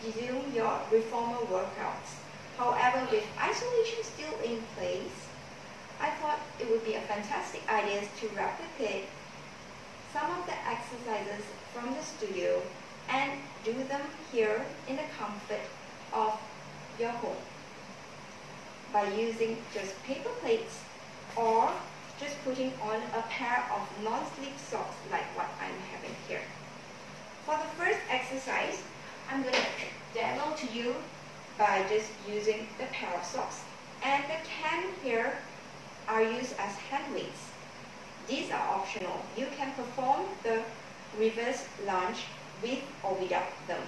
resume your reformer workouts. However, with isolation still in place, I thought it would be a fantastic idea to replicate some of the exercises from the studio and do them here in the comfort of your home by using just paper plates or just putting on a pair of non-slip socks like what I'm having here. For the first exercise, I'm going to demo to you by just using the pair of socks. And the can here are used as hand weights. These are optional. You can perform the reverse lunge with or without them.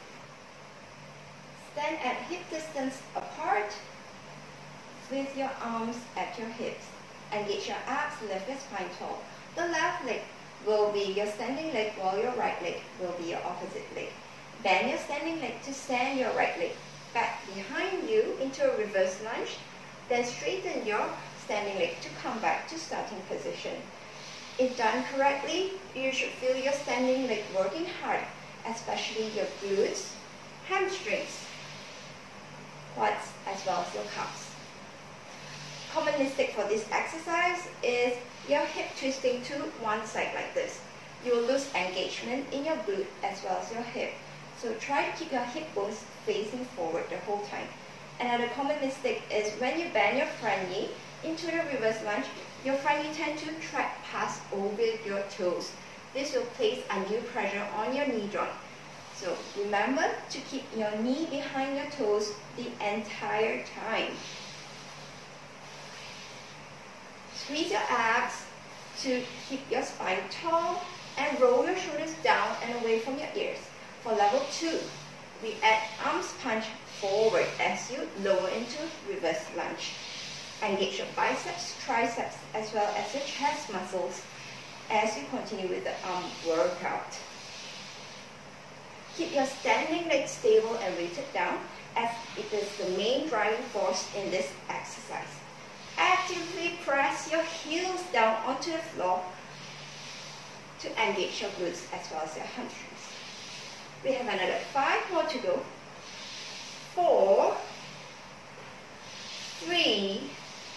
Stand at hip distance apart with your arms at your hips. Engage your abs, lift your spine tall. The left leg will be your standing leg while your right leg will be your opposite leg. Bend your standing leg to stand your right leg back behind you into a reverse lunge. Then straighten your standing leg to come back to starting position. If done correctly, you should feel your standing leg working hard, especially your glutes, hamstrings, quads, as well as your calves. Common mistake for this exercise is your hip twisting to one side like this. You will lose engagement in your glute as well as your hip. So try to keep your hip bones facing forward the whole time. Another common mistake is when you bend your front knee into the reverse lunge, your front knee tends to track past over your toes. This will place undue pressure on your knee joint. So remember to keep your knee behind your toes the entire time. Squeeze your abs to keep your spine tall and roll your shoulders down and away from your ears. For level 2, we add arms punch forward as you lower into reverse lunge. Engage your biceps, triceps, as well as your chest muscles as you continue with the arm workout. Keep your standing leg stable and weighted down as it is the main driving force in this exercise. Actively press your heels down onto the floor to engage your glutes as well as your hamstrings. We have another 5 more to go. 4, 3,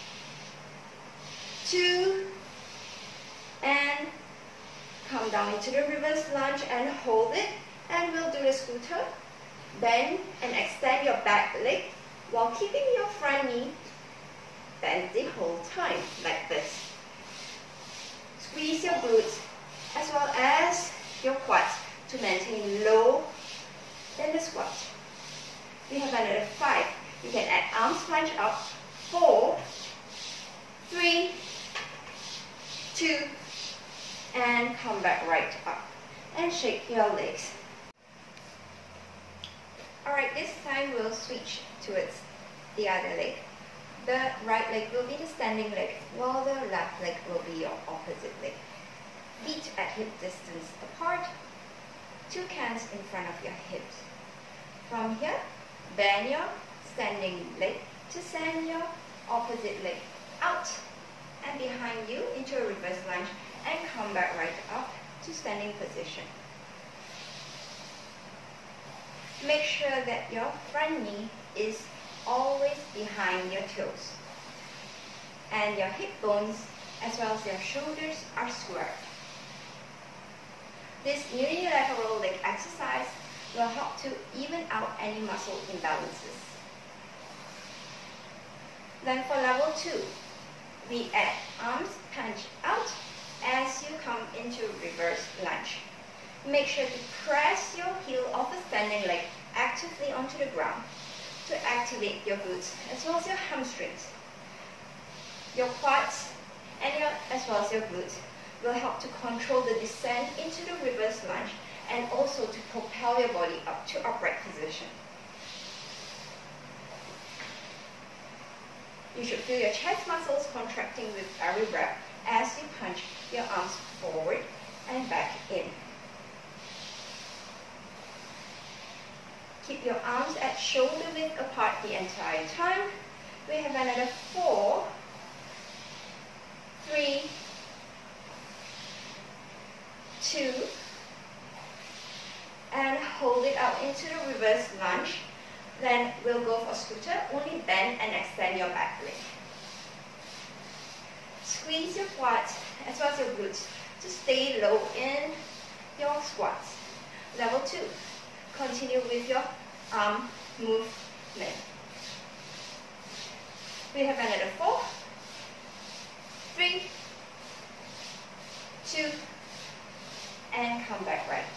2, and come down into the reverse lunge and hold it. And we'll do the scooter. Bend and extend your back leg while keeping your front knee bend the whole time, like this. Squeeze your glutes as well as your quads to maintain low in the squat. We have another 5. You can add arms punch up. 4, 3, 2, and come back right up. And shake your legs. Alright, this time we'll switch towards the other leg. The right leg will be the standing leg, while the left leg will be your opposite leg. Feet at hip distance apart, 2 cans in front of your hips. From here, bend your standing leg to send your opposite leg out and behind you into a reverse lunge and come back right up to standing position. Make sure that your front knee is always behind your toes and your hip bones as well as your shoulders are squared. This unilateral leg exercise will help to even out any muscle imbalances. Then for level 2, we add arms punch out as you come into reverse lunge. Make sure to press your heel of the standing leg actively onto the ground to activate your glutes as well as your hamstrings. Your quads and as well as your glutes will help to control the descent into the reverse lunge and also to propel your body up to upright position. You should feel your chest muscles contracting with every breath as you punch your arms forward and back in. Keep your arms at shoulder width apart the entire time. We have another 4, 3, 2, and hold it out into the reverse lunge. Then we'll go for scooter, only bend and extend your back leg. Squeeze your quads as well as your glutes to stay low in your squats. Level 2, continue with your arm movement. We have another 4, 3, 2, and come back right.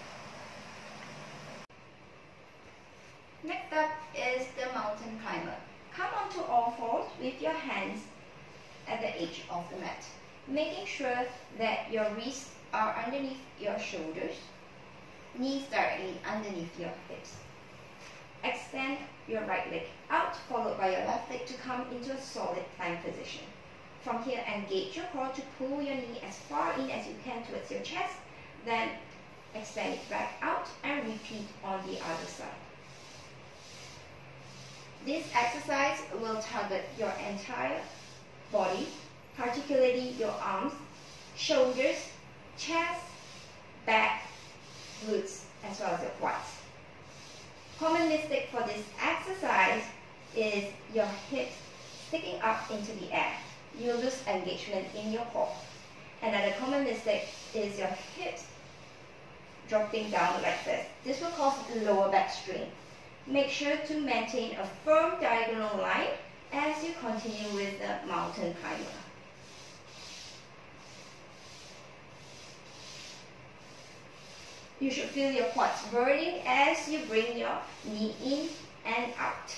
Next up is the mountain climber. Come onto all fours with your hands at the edge of the mat, making sure that your wrists are underneath your shoulders, knees directly underneath your hips. Extend your right leg out, followed by your left leg to come into a solid plank position. From here, engage your core to pull your knee as far in as you can towards your chest, then extend it back out and repeat on the other side. This exercise will target your entire body, particularly your arms, shoulders, chest, back, glutes, as well as your quads. Common mistake for this exercise is your hips sticking up into the air. You lose engagement in your core. Another common mistake is your hips dropping down like this. This will cause lower back strain. Make sure to maintain a firm diagonal line as you continue with the mountain climber. You should feel your quads burning as you bring your knee in and out.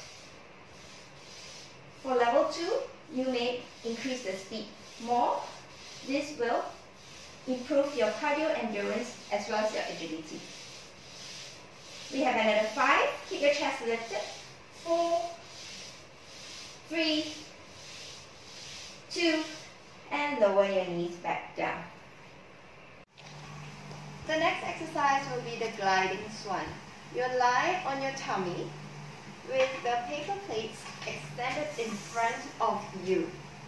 For level 2, you may increase the speed more. This will improve your cardio endurance as well as your agility. We have another 5. Keep your chest lifted. 4, 3, 2, and lower your knees back down. The next exercise will be the gliding swan. You'll lie on your tummy with the paper plates extended in front of you.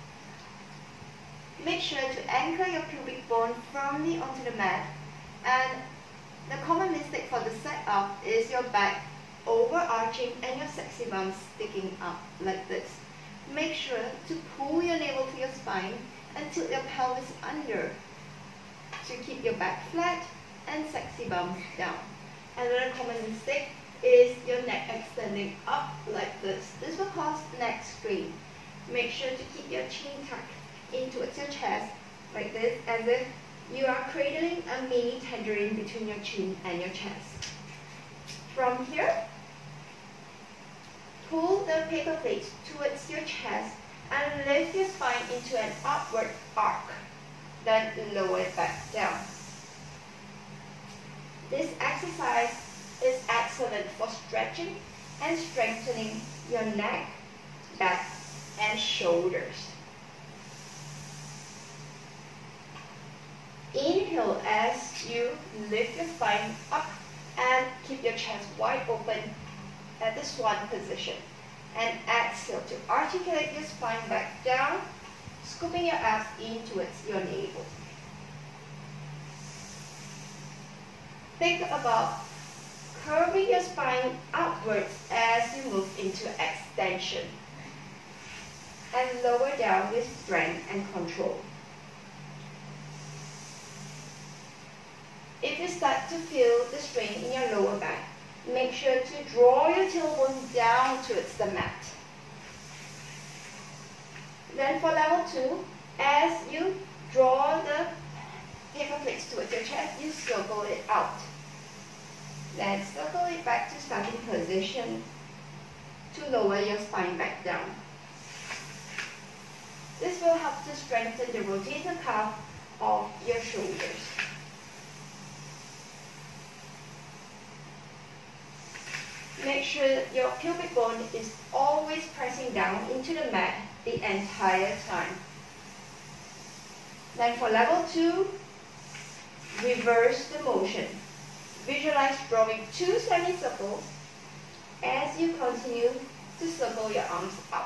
Make sure to anchor your pubic bone firmly onto the mat, and the common mistake for the setup is your back overarching and your sexy bum sticking up like this. Make sure to pull your navel to your spine and tilt your pelvis under to keep your back flat and sexy bum down. Another common mistake is your neck extending up like this. This will cause neck strain. Make sure to keep your chin tucked in towards your chest like this, as if you are cradling a mini tangerine between your chin and your chest. From here, pull the paper plate towards your chest and lift your spine into an upward arc. Then lower it back down. This exercise is excellent for stretching and strengthening your neck, back, and shoulders. Inhale as you lift your spine up and keep your chest wide open at the swan position. And exhale to articulate your spine back down, scooping your abs in towards your navel. Think about curving your spine outwards as you move into extension. And lower down with strength and control. If you start to feel the strain in your lower back, make sure to draw your tailbone down towards the mat. Then for level 2, as you draw the paper plates towards your chest, you circle it out. Then circle it back to starting position to lower your spine back down. This will help to strengthen the rotator cuff of your shoulders. Make sure that your pubic bone is always pressing down into the mat the entire time. Then for level 2, reverse the motion. Visualize drawing 2 semicircles as you continue to circle your arms out.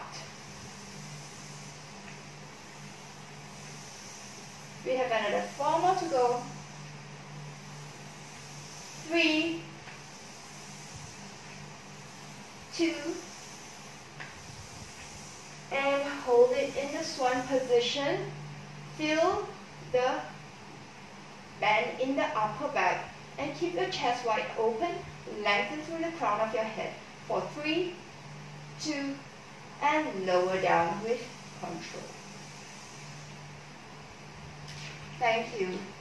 We have another 4 more to go. 3, 2, and hold it in the swan position. Feel the bend in the upper back and keep your chest wide open. Lengthen through the crown of your head for 3, 2, and lower down with control. Thank you.